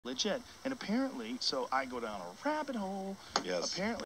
legit. And apparently, so I go down a rabbit hole. Yes. Apparently.